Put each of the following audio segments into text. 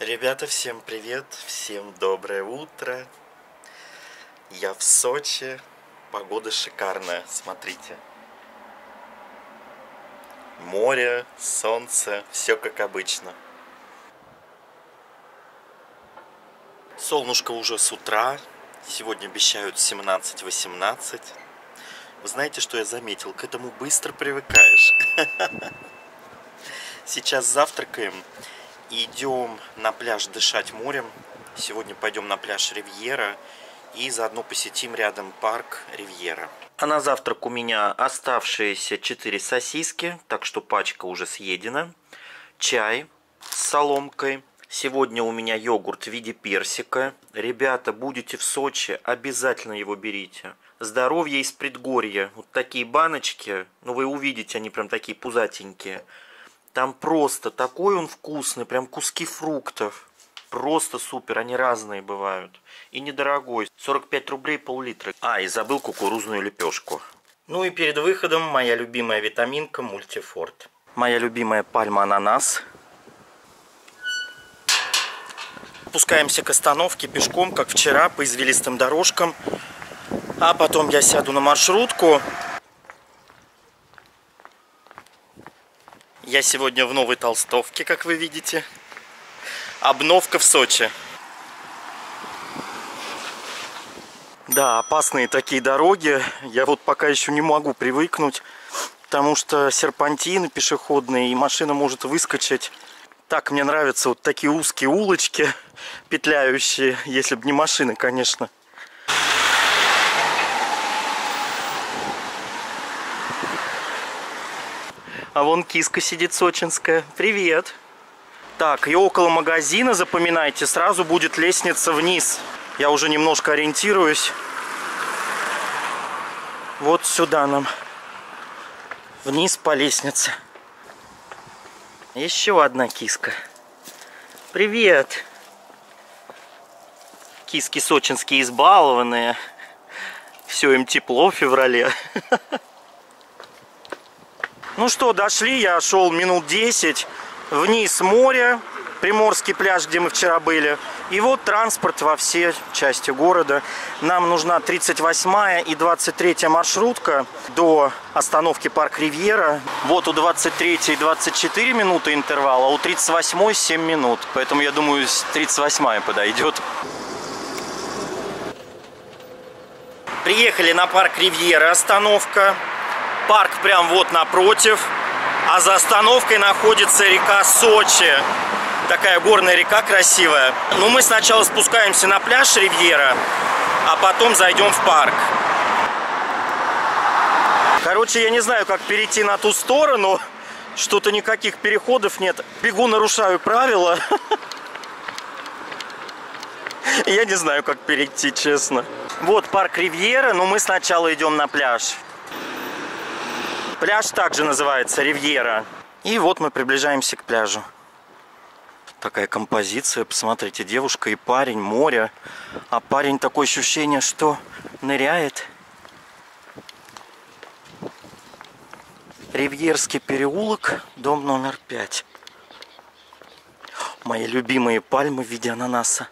Ребята, всем привет, всем доброе утро. Я в Сочи, погода шикарная, смотрите. Море, солнце, все как обычно. Солнышко уже с утра, сегодня обещают 17-18. Вы знаете, что я заметил? К этому быстро привыкаешь. Сейчас завтракаем и идем на пляж дышать морем. Сегодня пойдем на пляж Ривьера и заодно посетим рядом парк Ривьера. А на завтрак у меня оставшиеся 4 сосиски, так что пачка уже съедена. Чай с соломкой. Сегодня у меня йогурт в виде персика. Ребята, будете в Сочи, обязательно его берите. Здоровье из предгорья. Вот такие баночки, ну вы увидите, они прям такие пузатенькие. Там просто такой он вкусный, прям куски фруктов. Просто супер, они разные бывают. И недорогой, 45 рублей пол-литра. И забыл кукурузную лепешку. Ну и перед выходом моя любимая витаминка Мультифорт. Моя любимая пальма ананас. Спускаемся к остановке пешком, как вчера, по извилистым дорожкам. А потом я сяду на маршрутку. Я сегодня в новой толстовке, как вы видите. Обновка в Сочи. Да, опасные такие дороги. Я вот пока еще не могу привыкнуть, потому что серпантины пешеходные, и машина может выскочить. Так мне нравятся вот такие узкие улочки, петляющие, если бы не машины, конечно. А вон киска сидит сочинская. Привет. Так, и около магазина, запоминайте, сразу будет лестница вниз. Я уже немножко ориентируюсь. Вот сюда нам. Вниз по лестнице. Еще одна киска. Привет. Киски сочинские избалованные. Все им тепло в феврале. Ну что, дошли, я шел минут 10 вниз море, Приморский пляж, где мы вчера были. И вот транспорт во все части города. Нам нужна 38-я и 23-я маршрутка до остановки парк Ривьера. Вот у 23-й 24 минуты интервал, а у 38-й 7 минут. Поэтому я думаю, 38-я подойдет. Приехали на парк Ривьера, остановка. Парк прям вот напротив, а за остановкой находится река Сочи. Такая горная река красивая. Ну, мы сначала спускаемся на пляж Ривьера, а потом зайдем в парк. Короче, я не знаю, как перейти на ту сторону. Что-то никаких переходов нет. Бегу, нарушаю правила. Я не знаю, как перейти, честно. Вот парк Ривьера, но мы сначала идем на пляж. Пляж также называется Ривьера. И вот мы приближаемся к пляжу. Такая композиция. Посмотрите, девушка и парень, море. А парень, такое ощущение, что ныряет. Ривьерский переулок, дом номер 5. Мои любимые пальмы в виде ананаса.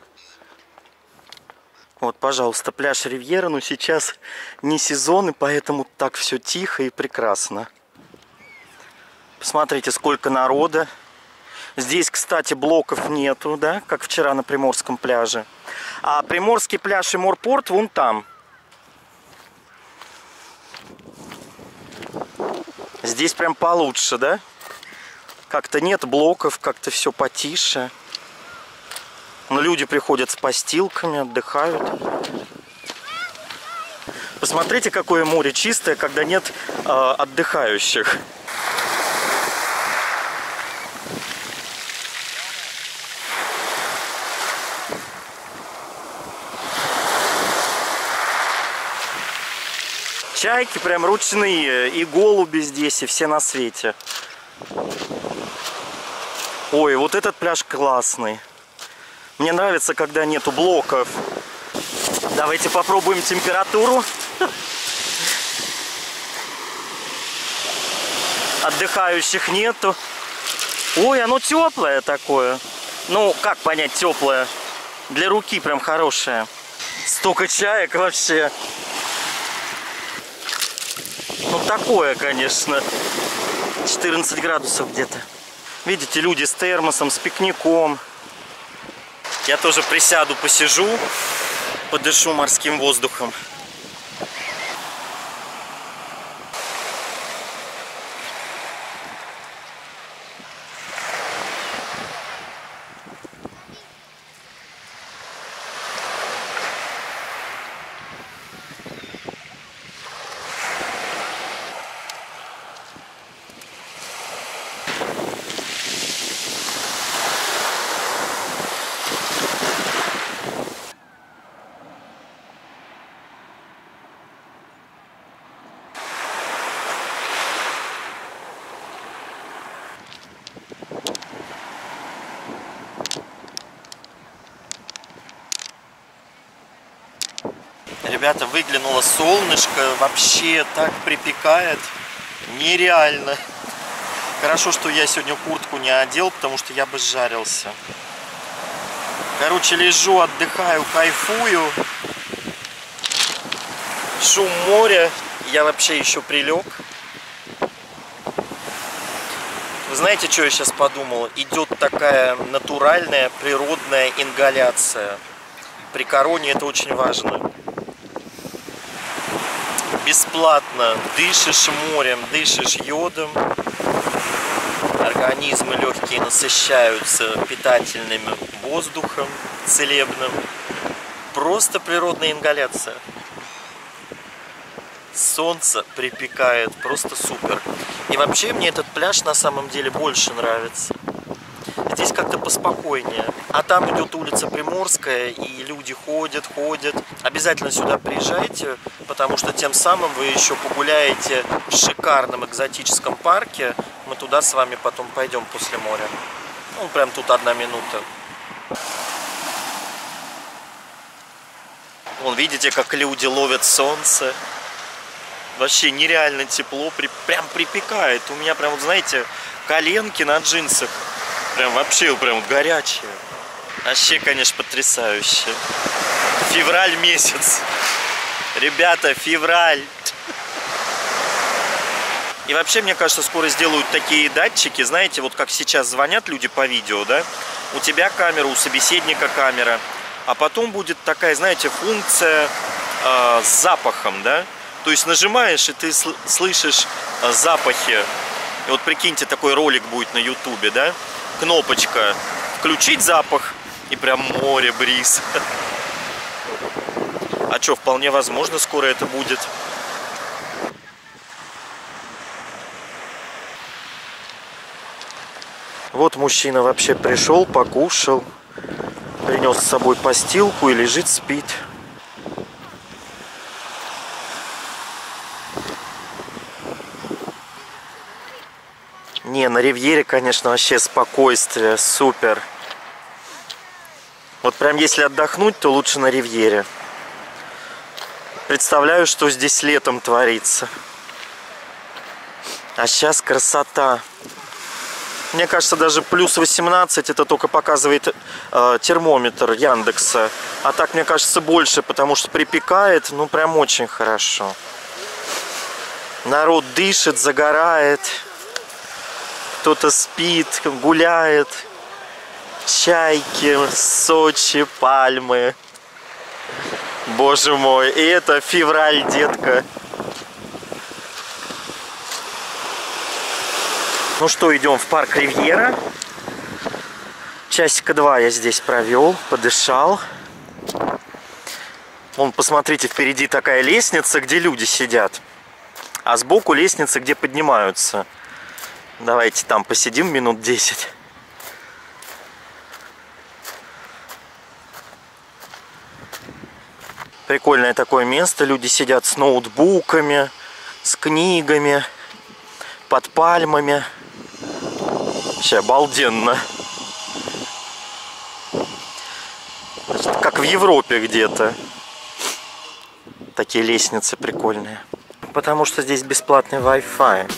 Вот, пожалуйста, пляж Ривьера, но сейчас не сезон, и поэтому так все тихо и прекрасно. Посмотрите, сколько народа. Здесь, кстати, блоков нету, да, как вчера на Приморском пляже. А Приморский пляж и морпорт вон там. Здесь прям получше, да? Как-то нет блоков, как-то все потише. Но люди приходят с постилками, отдыхают. Посмотрите, какое море чистое, когда нет отдыхающих. Чайки прям ручные, и голуби здесь, и все на свете. Ой, вот этот пляж классный. Мне нравится, когда нету блоков. Давайте попробуем температуру. Отдыхающих нету. Ой, оно теплое такое. Ну, как понять теплая? Для руки прям хорошая. Столько чаек вообще. Ну, такое, конечно. 14 градусов где-то. Видите, люди с термосом, с пикником. Я тоже присяду, посижу, подышу морским воздухом. Ребята, выглянуло солнышко, вообще так припекает, нереально. Хорошо, что я сегодня куртку не одел, потому что я бы сжарился. Короче, лежу, отдыхаю, кайфую. Шум моря, я вообще еще прилег. Вы знаете, что я сейчас подумал? Идет такая натуральная, природная ингаляция. При короне это очень важно. Бесплатно дышишь морем, дышишь йодом. Организмы легкие насыщаются питательным воздухом целебным. Просто природная ингаляция. Солнце припекает, просто супер. И вообще мне этот пляж на самом деле больше нравится. Здесь как-то поспокойнее. А там идет улица Приморская, и люди ходят. Обязательно сюда приезжайте, потому что тем самым вы еще погуляете в шикарном экзотическом парке. Мы туда с вами потом пойдем после моря. Ну, прям тут 1 минута. Вон, видите, как люди ловят солнце. Вообще нереально тепло, прям припекает. У меня прям, вот знаете, коленки на джинсах. Прям вообще прям горячие. Вообще, конечно, потрясающе. Февраль месяц. Ребята, февраль. И вообще, мне кажется, скоро сделают такие датчики. Знаете, вот как сейчас звонят люди по видео, да? У тебя камера, у собеседника камера. А потом будет такая, знаете, функция с запахом, да? То есть нажимаешь, и ты слышишь запахи. И вот прикиньте, такой ролик будет на ютубе, да? Кнопочка «Включить запах», и прям море, бриз. А что, вполне возможно, скоро это будет. Вот мужчина вообще пришел, покушал, принес с собой постилку и лежит, спит. Не, на Ривьере, конечно, вообще спокойствие, супер. Вот прям если отдохнуть, то лучше на Ривьере. Представляю, что здесь летом творится. А сейчас красота. Мне кажется, даже плюс 18 это только показывает термометр Яндекса. А так, мне кажется, больше, потому что припекает, ну прям очень хорошо. Народ дышит, загорает. Кто-то спит, гуляет. Чайки, Сочи, пальмы. Боже мой, и это февраль, детка. Ну что, идем в парк Ривьера. Часика 2 я здесь провел, подышал. Вон, посмотрите, впереди такая лестница, где люди сидят. А сбоку лестница, где поднимаются. Давайте там посидим минут 10. Прикольное такое место. Люди сидят с ноутбуками, с книгами, под пальмами. Вообще обалденно. Значит, как в Европе где-то. Такие лестницы прикольные. Потому что здесь бесплатный Wi-Fi.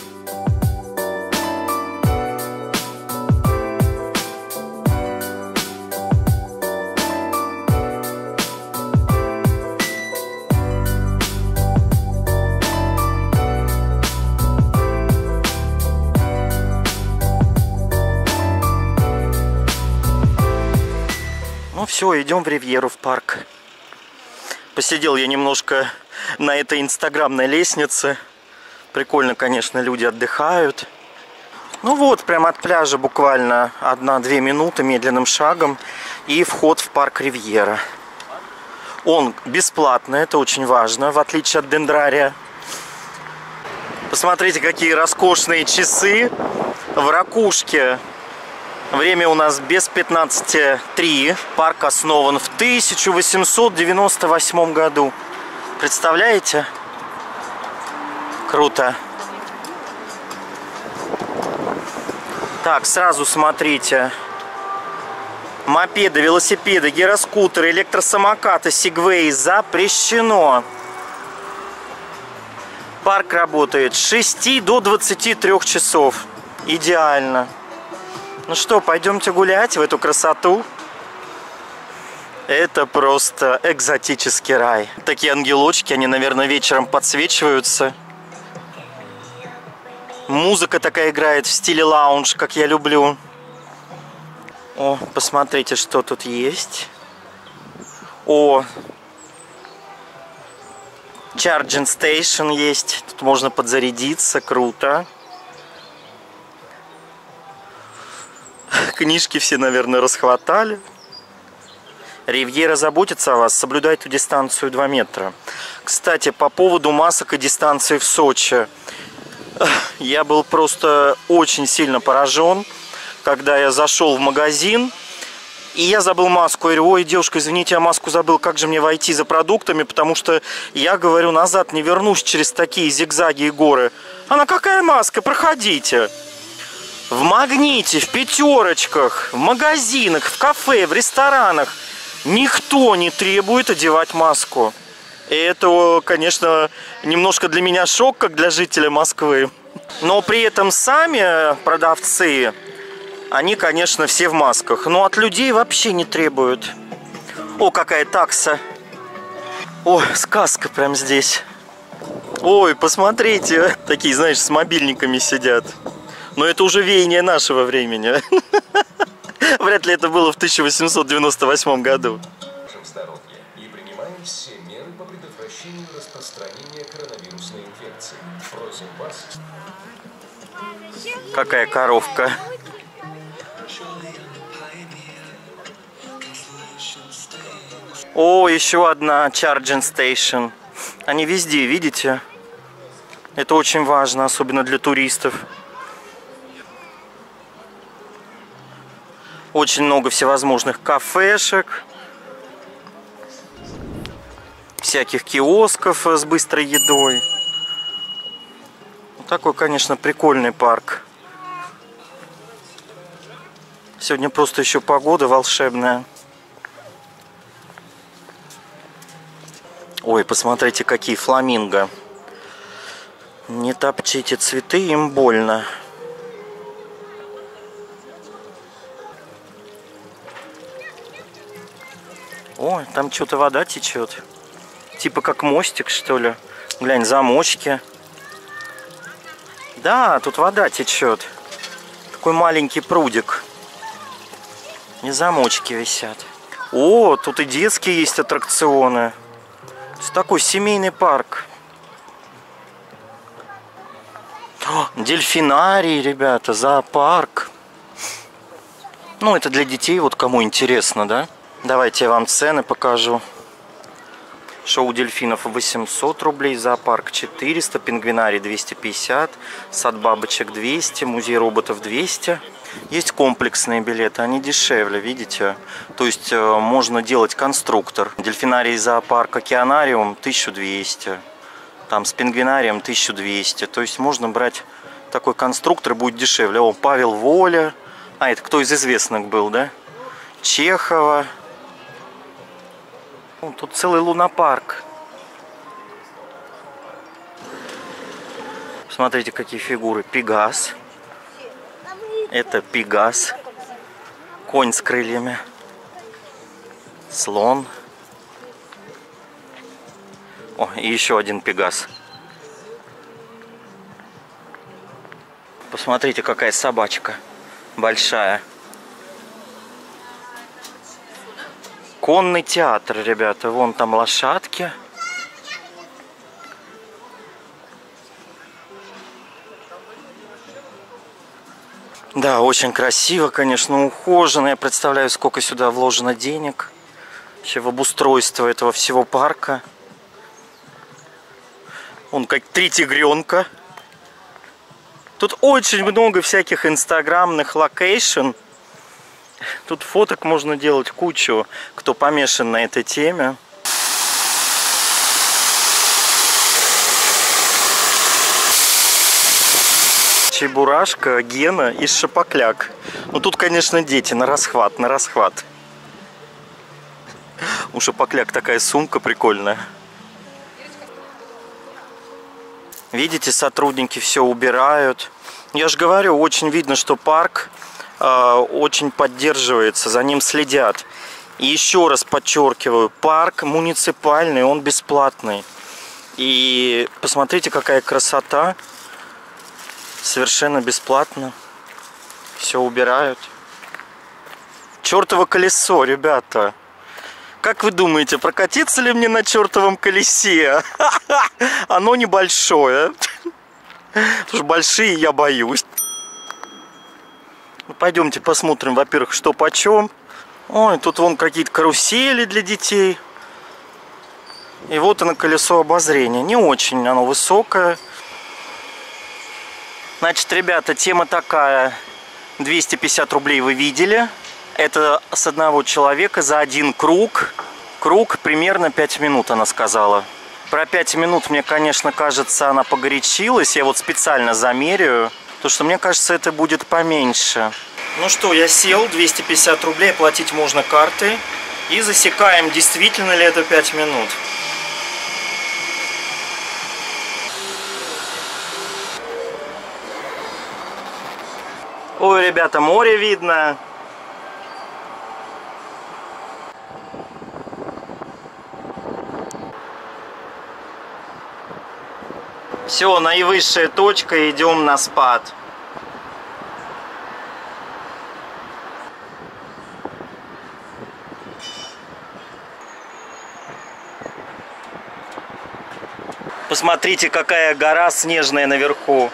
Ну все, идем в Ривьеру, в парк. Посидел я немножко на этой инстаграмной лестнице. Прикольно, конечно, люди отдыхают. Ну вот, прямо от пляжа буквально 1-2 минуты медленным шагом. И вход в парк Ривьера. Он бесплатный, это очень важно, в отличие от Дендрария. Посмотрите, какие роскошные часы в ракушке. Время у нас без 15:03. Парк основан в 1898 году. Представляете? Круто. Так, сразу смотрите. Мопеды, велосипеды, гироскутеры, электросамокаты, сегвеи запрещено. Парк работает с 6 до 23 часов. Идеально. Ну что, пойдемте гулять в эту красоту. Это просто экзотический рай. Такие ангелочки, они, наверное, вечером подсвечиваются. Музыка такая играет в стиле лаунж, как я люблю. О, посмотрите, что тут есть. О, Charging Station есть. Тут можно подзарядиться, круто. Книжки все, наверное, расхватали. Ривьера заботится о вас, соблюдает эту дистанцию 2 метра. Кстати, по поводу масок и дистанции в Сочи. Я был просто очень сильно поражен, когда я зашел в магазин, и я забыл маску. Я говорю: ой, девушка, извините, я маску забыл, как же мне войти за продуктами, потому что я, говорю, назад не вернусь через такие зигзаги и горы. Она: какая маска, проходите. В Магните, в Пятерочках, в магазинах, в кафе, в ресторанах никто не требует одевать маску. И это, конечно, немножко для меня шок, как для жителя Москвы. Но при этом сами продавцы, они, конечно, все в масках. Но от людей вообще не требуют. О, какая такса. О, сказка прям здесь. Ой, посмотрите. Такие, знаешь, с мобильниками сидят. Но это уже веяние нашего времени. Вряд ли это было в 1898 году. И принимаем все меры по предотвращению распространения коронавирусной инфекции. Просим вас. Какая коровка. О, еще одна Charging Station. Они везде, видите? Это очень важно, особенно для туристов. Очень много всевозможных кафешек, всяких киосков с быстрой едой. Такой, конечно, прикольный парк. Сегодня просто еще погода волшебная. Ой, посмотрите, какие фламинго. Не топчите цветы, им больно. Ой, там что-то вода течет. Типа как мостик, что ли. Глянь, замочки. Да, тут вода течет. Такой маленький прудик. И замочки висят. О, тут и детские есть аттракционы. Это такой семейный парк. О, дельфинарий, ребята, зоопарк. Ну, это для детей, вот кому интересно, да? Давайте я вам цены покажу. Шоу дельфинов 800 рублей, зоопарк 400, пингвинарий 250, сад бабочек 200, музей роботов 200. Есть комплексные билеты, они дешевле, видите? То есть можно делать конструктор. Дельфинарий, зоопарк, океанариум 1200. Там с пингвинарием 1200. То есть можно брать такой конструктор, будет дешевле. О, Павел Воля. А, это кто из известных был, да? Чехова. Тут целый лунопарк. Смотрите, какие фигуры. Пегас. Это Пегас. Конь с крыльями. Слон. О, и еще один Пегас. Посмотрите, какая собачка. Большая. Конный театр, ребята. Вон там лошадки. Да, очень красиво, конечно, ухоженно. Я представляю, сколько сюда вложено денег. Вообще в обустройство этого всего парка. Вон как 3 тигренка. Тут очень много всяких инстаграмных локейшн. Тут фоток можно делать кучу, кто помешан на этой теме. Чебурашка, Гена и Шапокляк. Ну тут, конечно, дети на расхват, на расхват. У Шапокляк такая сумка прикольная. Видите, сотрудники все убирают. Я же говорю, очень видно, что парк очень поддерживается, за ним следят. И еще раз подчеркиваю, парк муниципальный, он бесплатный. И посмотрите, какая красота. Совершенно бесплатно. Все убирают. Чертово колесо, ребята. Как вы думаете, прокатиться ли мне на чертовом колесе? Оно небольшое. Потому что большие я боюсь. Пойдемте посмотрим, во-первых, что почем. Ой, тут вон какие-то карусели для детей. И вот оно, колесо обозрения. Не очень оно высокое. Значит, ребята, тема такая. 250 рублей вы видели. Это с одного человека за один круг. Круг примерно 5 минут, она сказала. Про 5 минут, мне, конечно, кажется, она погорячилась. Я вот специально замеряю. Потому что, мне кажется, это будет поменьше. Ну что, я сел. 250 рублей. Платить можно картой. И засекаем, действительно ли это 5 минут. Ой, ребята, море видно. Все, наивысшая точка, идем на спад. Посмотрите, какая гора снежная наверху.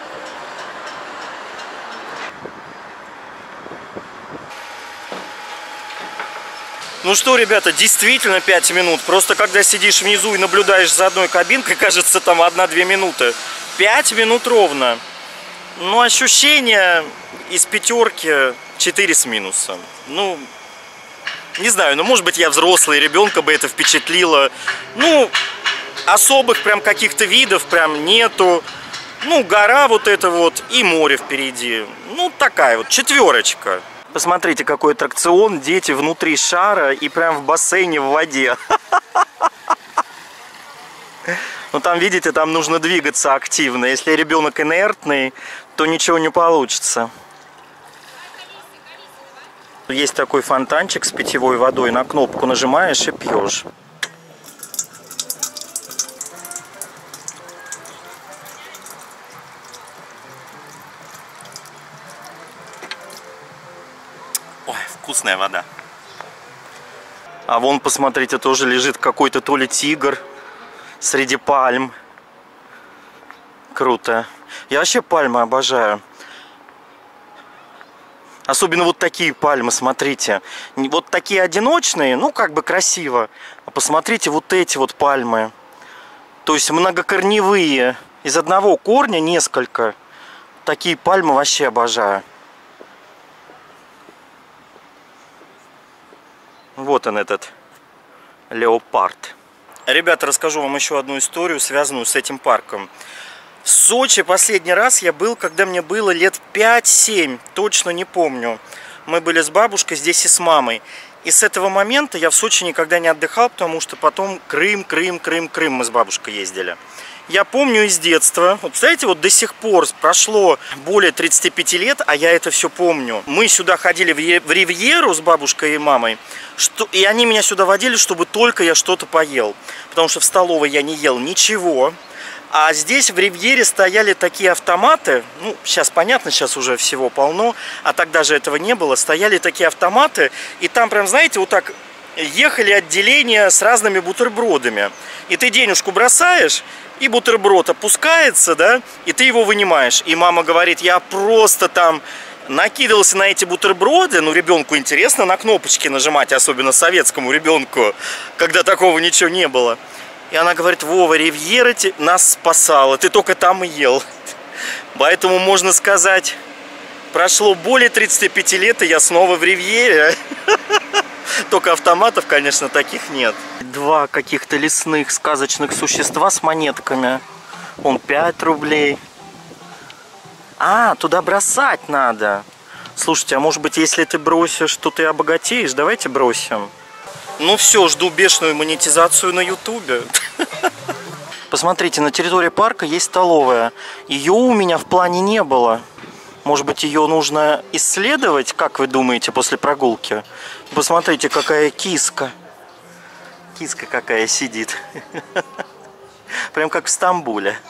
Ну что, ребята, действительно 5 минут. Просто когда сидишь внизу и наблюдаешь за одной кабинкой, кажется, там 1-2 минуты. 5 минут ровно. Ну, ощущение из 5 4 с минусом. Ну, не знаю, ну, может быть, я взрослый, ребенка бы это впечатлило. Ну, особых прям каких-то видов прям нету. Ну, гора вот эта вот и море впереди. Ну, такая вот 4. Посмотрите, какой аттракцион. Дети внутри шара и прям в бассейне в воде. Ну там, видите, там нужно двигаться активно. Если ребенок инертный, то ничего не получится. Есть такой фонтанчик с питьевой водой. На кнопку нажимаешь и пьешь. Ой, вкусная вода. А вон, посмотрите, тоже лежит какой-то то ли тигр среди пальм. Круто. Я вообще пальмы обожаю. Особенно вот такие пальмы, смотрите. Вот такие одиночные, ну как бы красиво. А посмотрите вот эти вот пальмы. То есть многокорневые. Из одного корня несколько. Такие пальмы вообще обожаю. Вот он, этот леопард. Ребята, расскажу вам еще одну историю, связанную с этим парком. В Сочи последний раз я был, когда мне было лет 5-7, точно не помню. Мы были с бабушкой здесь и с мамой. И с этого момента я в Сочи никогда не отдыхал, потому что потом Крым мы с бабушкой ездили. Я помню из детства, вот представляете, вот до сих пор прошло более 35 лет, а я это все помню. Мы сюда ходили в Ривьеру с бабушкой и мамой, и они меня сюда водили, чтобы только я что-то поел. Потому что в столовой я не ел ничего. А здесь в Ривьере стояли такие автоматы, ну, сейчас понятно, сейчас уже всего полно, а тогда же этого не было. Стояли такие автоматы, и там прям, знаете, вот так ехали отделения с разными бутербродами. И ты денежку бросаешь, и бутерброд опускается, да, и ты его вынимаешь. И мама говорит, я просто там накидывался на эти бутерброды. Ну, ребенку интересно на кнопочки нажимать, особенно советскому ребенку, когда такого ничего не было. И она говорит, Вова, Ривьера нас спасала, ты только там и ел. Поэтому можно сказать, прошло более 35 лет, и я снова в Ривьере. Только автоматов, конечно, таких нет. Два каких-то лесных сказочных существа с монетками. Он 5 рублей. А, туда бросать надо. Слушайте, а может быть, если ты бросишь, то ты обогатеешь? Давайте бросим. Ну все, жду бешеную монетизацию на ютубе. Посмотрите, на территории парка есть столовая. Ее у меня в плане не было. Может быть, ее нужно исследовать, как вы думаете, после прогулки? Посмотрите, какая киска. Киска какая сидит. Прям как в Стамбуле.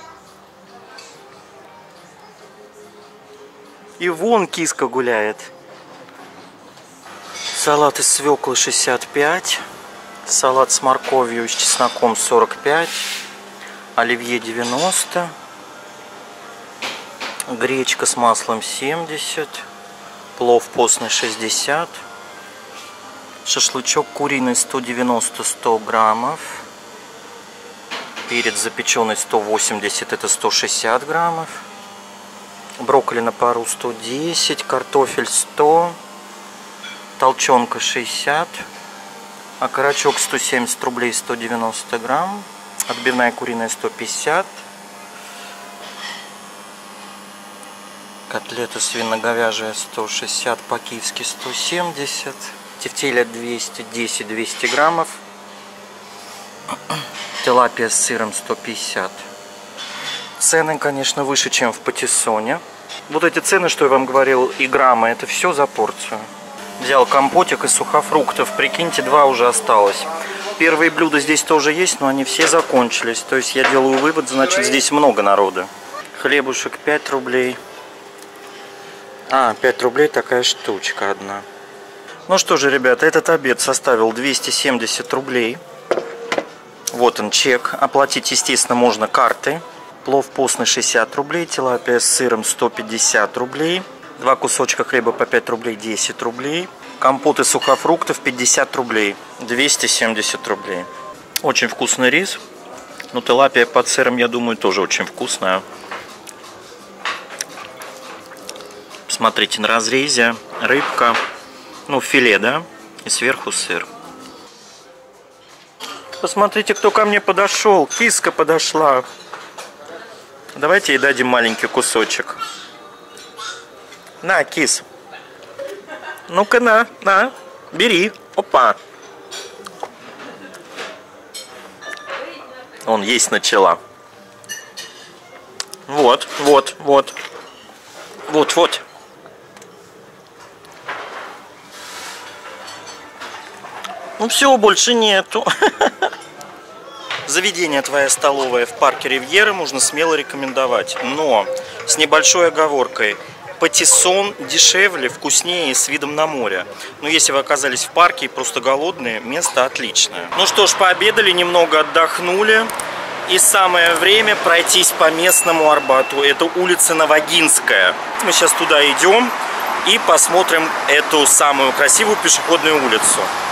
И вон киска гуляет. Салат из свеклы 65. Салат с морковью и с чесноком 45. Оливье 90. Гречка с маслом 70. Плов постный 60. Шашлычок куриный 190-100 граммов. Перец запеченный 180, это 160 граммов. Брокколи на пару 110. Картофель 100. Толченка 60. Окорочок 170 рублей 190 грамм. Отбивная куриная 150. Котлета свино-говяжья 160, по-киевски 170. Тефтеля 210-200 граммов. Тилапия с сыром 150. Цены, конечно, выше, чем в Патиссоне. Вот эти цены, что я вам говорил, и граммы, это все за порцию. Взял компотик из сухофруктов. Прикиньте, 2 уже осталось. Первые блюда здесь тоже есть, но они все закончились. То есть я делаю вывод, значит, здесь много народа. Хлебушек 5 рублей. 5 рублей такая штучка одна. Ну что же, ребята, этот обед составил 270 рублей. Вот он чек. Оплатить, естественно, можно картой. Плов постный 60 рублей. Тилапия с сыром 150 рублей. 2 кусочка хлеба по 5 рублей 10 рублей. Компот из сухофруктов 50 рублей. 270 рублей. Очень вкусный рис. Ну, тилапия под сыром, я думаю, тоже очень вкусная. Смотрите, на разрезе рыбка, ну, филе, да, и сверху сыр. Посмотрите, кто ко мне подошел. Киска подошла. Давайте ей дадим маленький кусочек. На, кис. Ну-ка, на, бери. Опа. Он есть начала. Вот. Ну все, больше нету. Заведение «Твоя столовая» в парке Ривьера можно смело рекомендовать. Но с небольшой оговоркой. Патиссон дешевле, вкуснее и с видом на море. Но если вы оказались в парке и просто голодные, место отличное. Ну что ж, пообедали, немного отдохнули. И самое время пройтись по местному Арбату. Это улица Новогинская. Мы сейчас туда идем и посмотрим эту самую красивую пешеходную улицу.